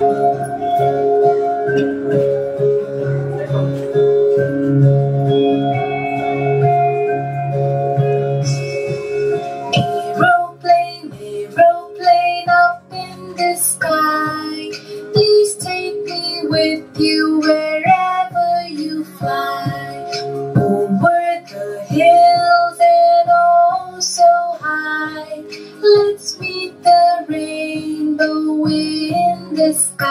Aeroplane, aeroplane up in the sky, please take me with you wherever you fly. Over the hills and oh so high, let's meet the rainbow in the sky.